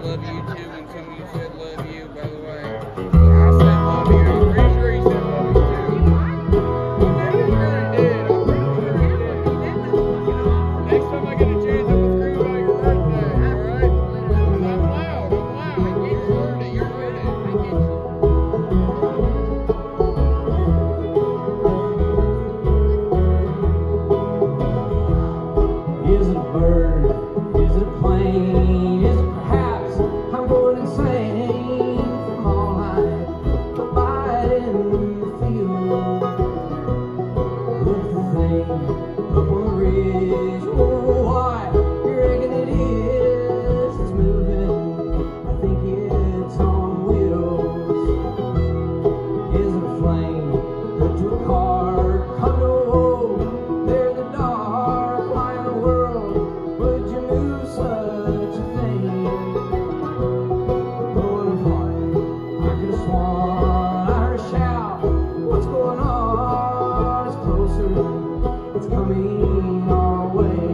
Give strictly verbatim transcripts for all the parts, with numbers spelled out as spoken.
love you too, and some of you said love you, by the way. I said love you. I'm pretty sure he said love you too. I really did. I'm pretty sure he did. Next time I get a chance, I'm gonna scream about your birthday, alright? I'm loud, I'm loud. You heard it, you heard it. I get you. Is it a bird? Is it a plane? Is it perhaps I'm going insane from all night abiding in the field? Look at the thing up on the ridge. Oh, why? You reckon it is? It's moving. I think it's on wheels. Is it a flame? Hooked to a car? Come no, there in the dark. Why in the world would you move such a thing? Going of heart, I could have sworn I heard a shout. What's going on? It's closer, it's coming our way.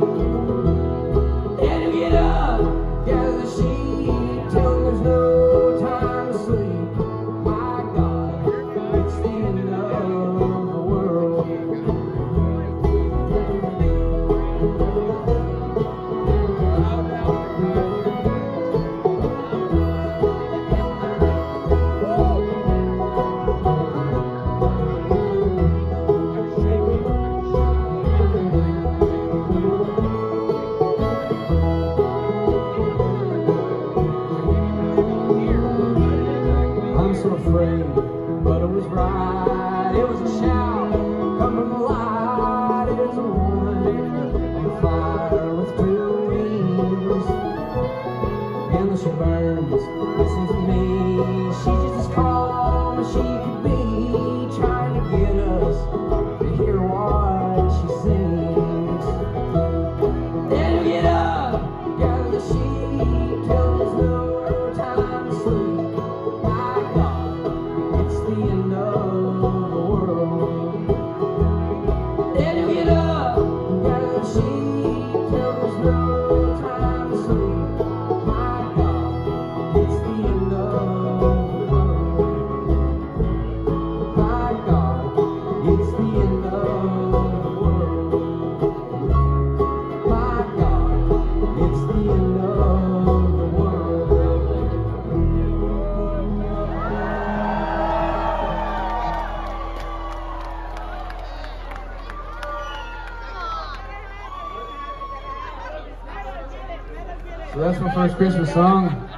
Daniel, get up, gather the sheep, tell them there's no time to sleep. My God, it's the end of the world. I'm so afraid, but it was right. It was a shout, come from the light. It is a woman on the fire with two wings, and she burns. Listen to me, she's just as calm as she could be, trying to get us to hear what she sings. Then get up, gather the sheep, tell there's no time to sleep. It's the end of the world. Then get up, gather the sheep, till there's no time to sleep. My God, it's the end of the world. My God, it's the end of the world. My God, it's the end of the world. So that's my first Christmas song.